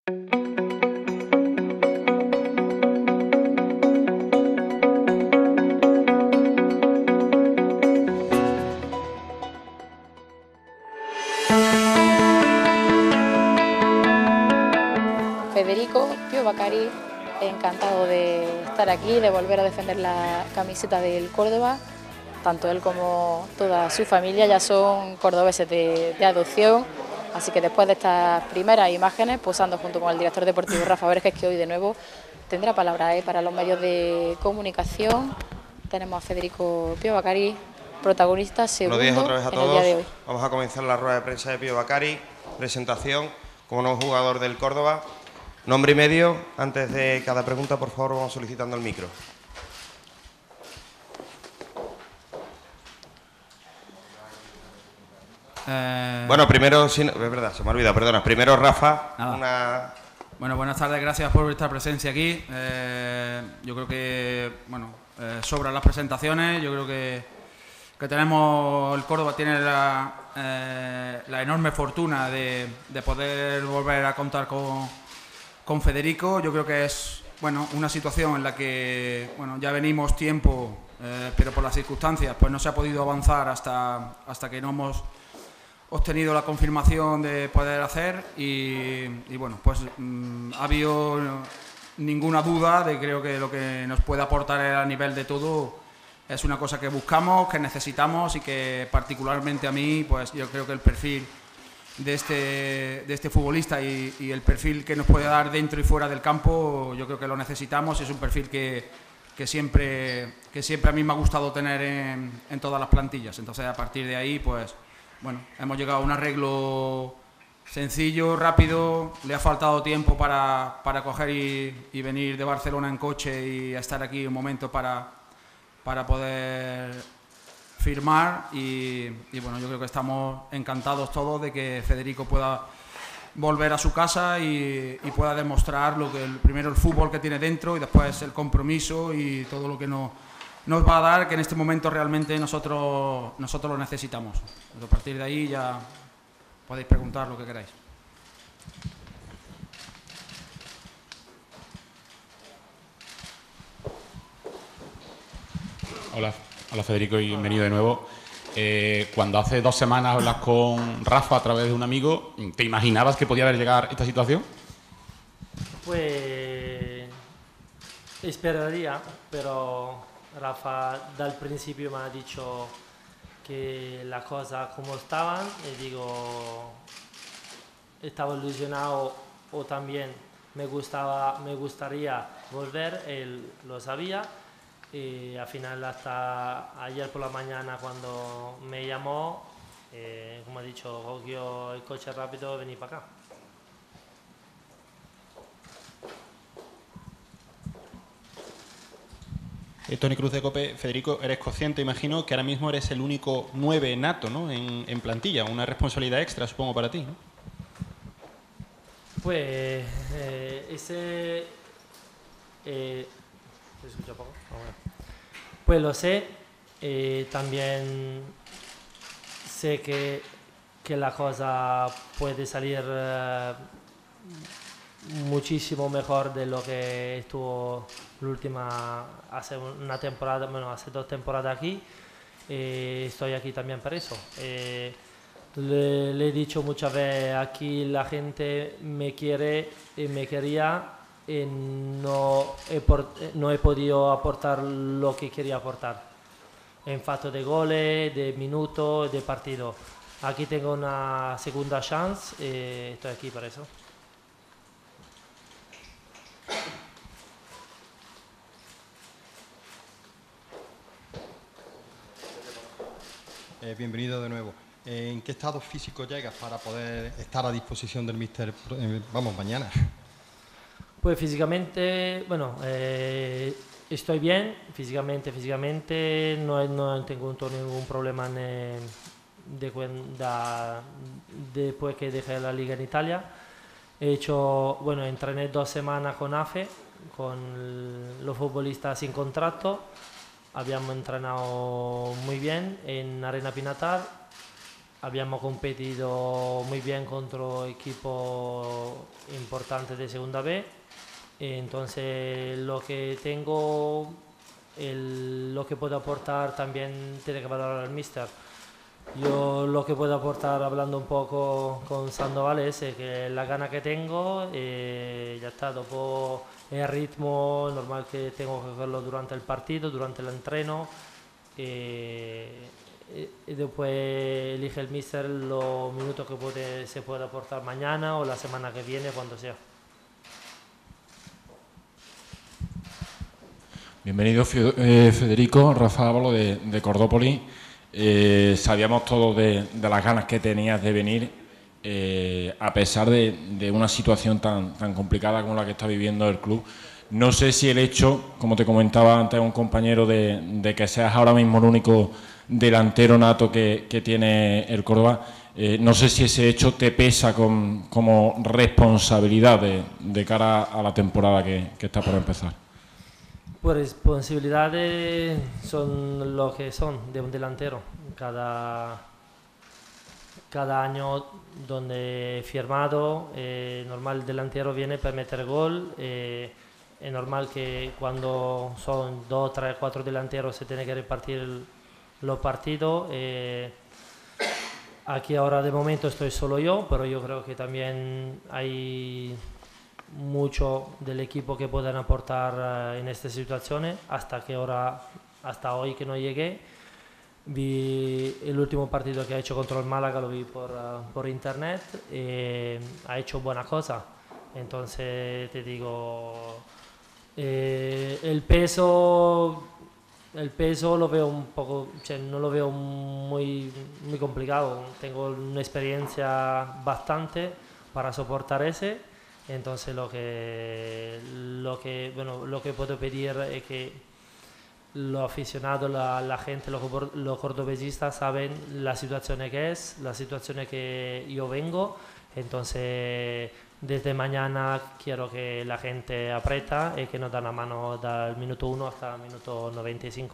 Federico Pío Bacari, encantado de estar aquí, de volver a defender la camiseta del Córdoba. Tanto él como toda su familia ya son cordobeses de adopción, así que después de estas primeras imágenes, posando junto con el director deportivo Rafa Verges, que hoy de nuevo tendrá palabra para los medios de comunicación, tenemos a Federico Pío Bacari, protagonista segundo Buenos días otra vez a en el día de todos. hoy. Vamos a comenzar la rueda de prensa de Pío Bacari, presentación como nuevo jugador del Córdoba. Nombre y medio. Antes de cada pregunta, por favor, vamos solicitando el micro. Bueno, primero, es verdad, se me ha olvidado, perdona. Primero, Rafa, Bueno, buenas tardes, gracias por esta presencia aquí. Yo creo que, sobran las presentaciones. Yo creo que tenemos, el Córdoba tiene la enorme fortuna de poder volver a contar con Federico. Yo creo que es una situación en la que ya venimos tiempo, pero por las circunstancias pues no se ha podido avanzar hasta que no hemos obtenido la confirmación de poder hacer ha habido ninguna duda de creo que lo que nos puede aportar a nivel de todo es una cosa que buscamos, que necesitamos y que particularmente a mí pues yo creo que el perfil de este futbolista y el perfil que nos puede dar dentro y fuera del campo yo creo que lo necesitamos. Es un perfil que siempre a mí me ha gustado tener en todas las plantillas. Entonces a partir de ahí pues hemos llegado a un arreglo sencillo, rápido. Le ha faltado tiempo para coger y venir de Barcelona en coche y estar aquí un momento para poder firmar yo creo que estamos encantados todos de que Federico pueda volver a su casa y pueda demostrar primero el fútbol que tiene dentro y después el compromiso y todo lo que nos va a dar, que en este momento realmente nosotros lo necesitamos. A partir de ahí ya podéis preguntar lo que queráis. Hola Federico y bienvenido de nuevo. Cuando hace 2 semanas hablas con Rafa a través de un amigo, ¿te imaginabas que podía haber llegado esta situación? Pues esperaría, pero Rafa dal principio me ha dicho que las cosas como estaban y digo, estaba ilusionado o también me gustaría volver, él lo sabía. Y al final hasta ayer por la mañana cuando me llamó, como he dicho, cogió el coche rápido y vení para acá. Toni Cruz de COPE. Federico, eres consciente, imagino, que ahora mismo eres el único 9 nato, ¿no? en plantilla, una responsabilidad extra, supongo, para ti, ¿no? Pues ese... ¿se escucha poco? Pues lo sé, también sé que la cosa puede salir muchísimo mejor de lo que estuvo hace una temporada, hace 2 temporadas aquí. Estoy aquí también para eso. Le he dicho muchas veces, aquí la gente me quiere y me quería y no he podido aportar lo que quería aportar en fatto de goles, de minutos, de partido. Aquí tengo una segunda chance y estoy aquí para eso. Bienvenido de nuevo. ¿En qué estado físico llegas para poder estar a disposición del míster, mañana? Pues físicamente, estoy bien, físicamente no tengo ningún problema después que dejé la liga en Italia. Entrené 2 semanas con AFE, con los futbolistas sin contrato. Habíamos entrenado muy bien en Arena Pinatar abbiamo competido muy bien contra equipos importantes de Segunda B. Entonces lo que tengo, lo que puedo aportar también tiene que valorar el míster. Yo lo que puedo aportar hablando un poco con Sandoval es que la gana que tengo, ya está, dopo el ritmo normal que tengo que hacerlo durante el partido, durante el entreno, y después elige el míster los minutos que se puede aportar mañana o la semana que viene, cuando sea. Bienvenido Federico, Rafa Ábalo de Cordópolis. Sabíamos todos de las ganas que tenías de venir, a pesar de una situación tan complicada como la que está viviendo el club. No sé si el hecho, como te comentaba antes un compañero, de que seas ahora mismo el único delantero nato que tiene el Córdoba, no sé si ese hecho te pesa como responsabilidad de cara a la temporada que está por empezar. Pues responsabilidades son lo que son de un delantero. Cada año donde he firmado, normal el delantero viene para meter gol. Es normal que cuando son 2, 3, 4 delanteros se tiene que repartir los partidos. Aquí ahora de momento estoy solo yo, pero yo creo que también hay mucho del equipo que pueden aportar en estas situaciones. Hasta hoy que no llegué, vi el último partido que ha hecho contra el Málaga, lo vi por internet, ha hecho buena cosa. Entonces te digo, el peso lo veo un poco, no lo veo muy complicado. Tengo una experiencia bastante para soportar ese. Entonces lo que puedo pedir es que los aficionados, la gente, los cordobesistas saben la situación que es, la situación que yo vengo. Entonces desde mañana quiero que la gente aprieta y que nos da la mano del minuto 1 hasta el minuto 95.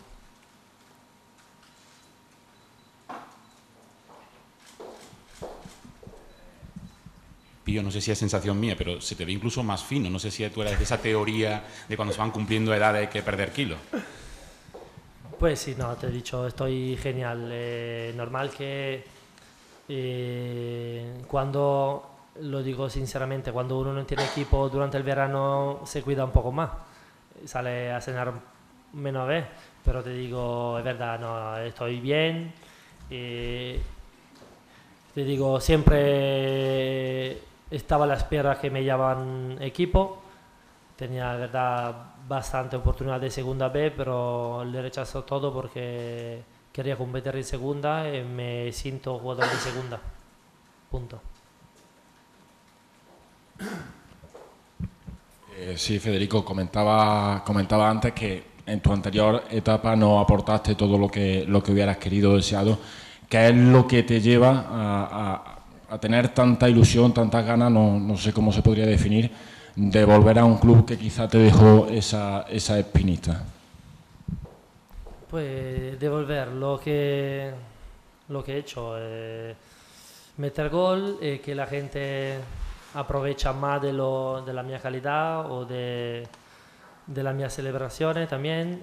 Pío, no sé si es sensación mía, pero se te ve incluso más fino. No sé si tú eres de esa teoría de cuando se van cumpliendo edades hay que perder kilos. Pues sí, no, te he dicho, estoy genial. Normal que cuando, lo digo sinceramente, cuando uno no tiene equipo durante el verano se cuida un poco más. Sale a cenar menos vez, pero te digo, es verdad, no, estoy bien. Te digo, siempre estaba a la espera que me llaman equipo. Tenía, la verdad, bastante oportunidad de Segunda B, pero le rechazó todo porque quería competir en Segunda y me siento jugador de Segunda. Punto. Sí, Federico, comentaba antes que en tu anterior etapa no aportaste todo lo que hubieras querido o deseado. ¿Qué es lo que te lleva a tener tanta ilusión, tantas ganas, no sé cómo se podría definir, de volver a un club que quizá te dejó esa espinita? Pues devolver lo que he hecho, meter gol, que la gente aprovecha más de la mia calidad o de las mías celebraciones también.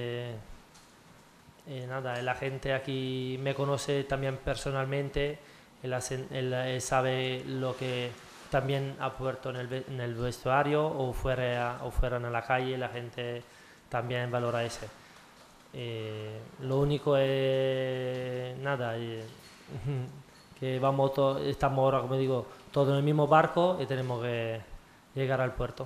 Nada, la gente aquí me conoce también personalmente, él sabe lo que también ha puesto en el vestuario o fuera en la calle, la gente también valora ese. Lo único es nada, que estamos ahora, como digo, todos en el mismo barco y tenemos que llegar al puerto.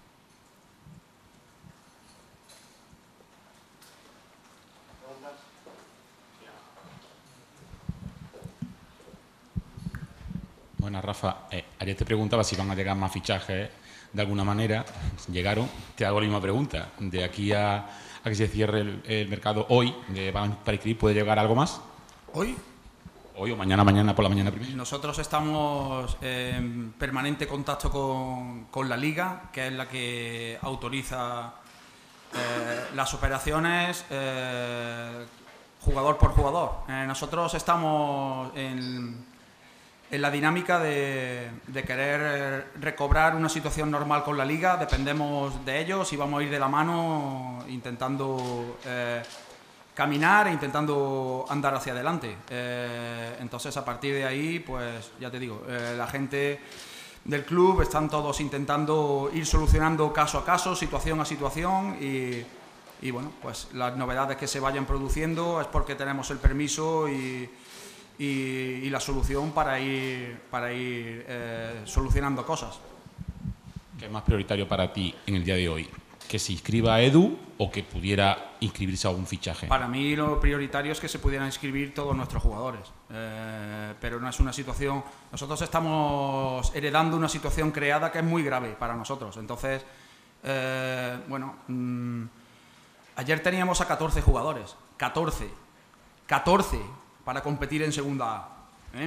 Bueno, Rafa, ayer te preguntaba si van a llegar más fichajes de alguna manera. Llegaron. Te hago la misma pregunta. De aquí a que se cierre el mercado hoy de Paris Crip, ¿puede llegar algo más? ¿Hoy? Hoy o mañana por la mañana primero. Nosotros estamos en permanente contacto con la Liga, que es la que autoriza las operaciones. jugador por jugador. Nosotros estamos en la dinámica de querer recobrar una situación normal con la Liga, dependemos de ellos y vamos a ir de la mano intentando caminar e intentando andar hacia adelante. Entonces, a partir de ahí, pues ya te digo, la gente del club están todos intentando ir solucionando caso a caso, situación a situación y bueno, pues las novedades que se vayan produciendo es porque tenemos el permiso y la solución para ir solucionando cosas. ¿Qué es más prioritario para ti en el día de hoy? ¿Que se inscriba a Edu o que pudiera inscribirse a un fichaje? Para mí lo prioritario es que se pudieran inscribir todos nuestros jugadores, pero no es una situación... Nosotros estamos heredando una situación creada que es muy grave para nosotros. Entonces, bueno, ayer teníamos a 14 jugadores, 14 para competir en Segunda A.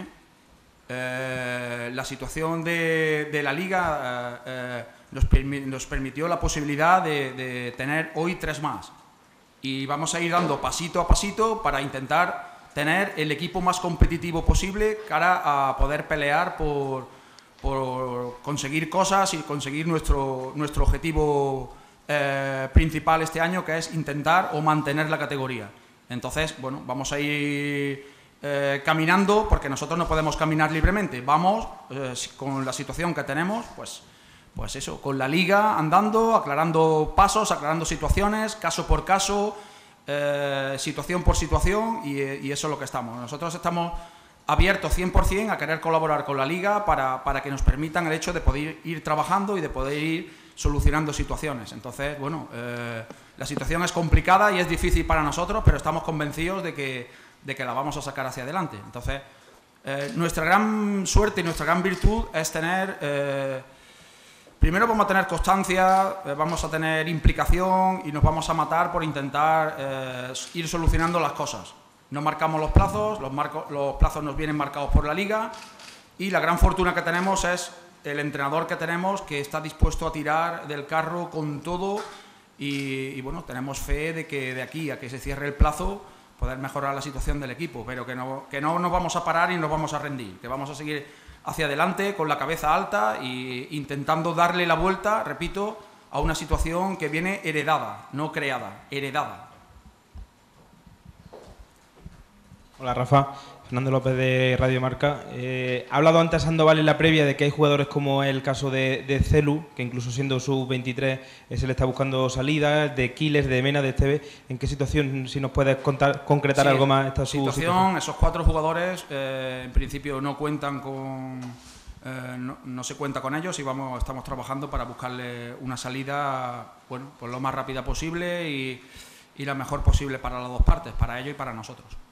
La situación de la Liga nos permitió la posibilidad de tener hoy 3 más. Y vamos a ir dando pasito a pasito para intentar tener el equipo más competitivo posible cara a poder pelear por conseguir cosas y conseguir nuestro objetivo principal este año, que es intentar o mantener la categoría. Entonces, bueno, vamos a ir caminando, porque nosotros no podemos caminar libremente. Vamos, con la situación que tenemos, pues eso, con la Liga andando, aclarando pasos, aclarando situaciones, caso por caso, situación por situación, y eso es lo que estamos. Nosotros estamos abiertos 100% a querer colaborar con la Liga para que nos permitan el hecho de poder ir trabajando y de poder ir solucionando situaciones. Entonces, bueno, la situación es complicada y es difícil para nosotros, pero estamos convencidos de que la vamos a sacar hacia adelante. Entonces, nuestra gran suerte y nuestra gran virtud es tener... primero vamos a tener constancia, vamos a tener implicación y nos vamos a matar por intentar ir solucionando las cosas. No marcamos los plazos, los plazos nos vienen marcados por la Liga, y la gran fortuna que tenemos es el entrenador que tenemos, que está dispuesto a tirar del carro con todo, y bueno, tenemos fe de que de aquí a que se cierre el plazo poder mejorar la situación del equipo, pero que no nos vamos a parar y nos vamos a rendir, que vamos a seguir hacia adelante con la cabeza alta e intentando darle la vuelta, repito, a una situación que viene heredada, no creada, heredada. Hola Rafa, Fernando López de Radio Marca. Ha hablado antes Sandoval en la previa de que hay jugadores como el caso de Celu, que incluso siendo sub-23 se le está buscando salidas, de Quiles, de Mena, de Esteve. ¿En qué situación, si nos puedes concretar algo más, esta situación? Esos 4 jugadores en principio no cuentan con... no se cuenta con ellos y estamos trabajando para buscarle una salida, bueno, pues lo más rápida posible y la mejor posible para las dos partes, para ellos y para nosotros.